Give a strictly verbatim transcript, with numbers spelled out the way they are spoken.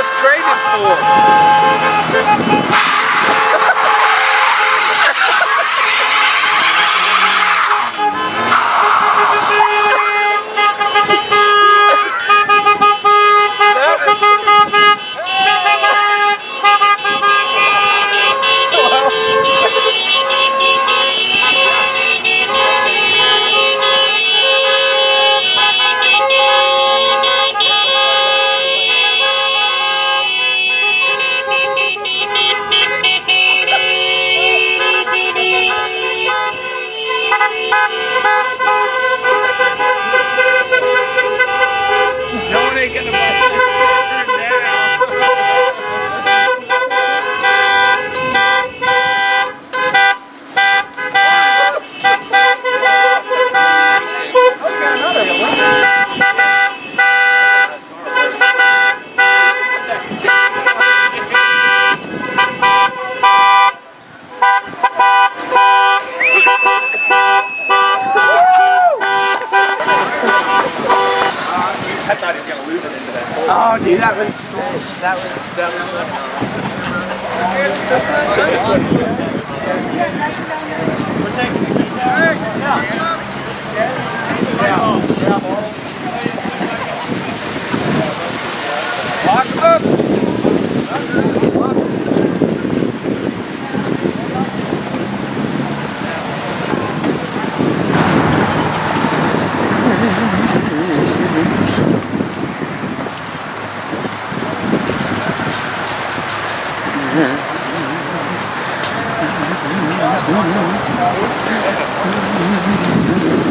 was traded for. I thought he was going to lose it into that hole. Oh, dude, that was that was that was. We're taking the key back. Yeah. Lock up. Mm-hmm.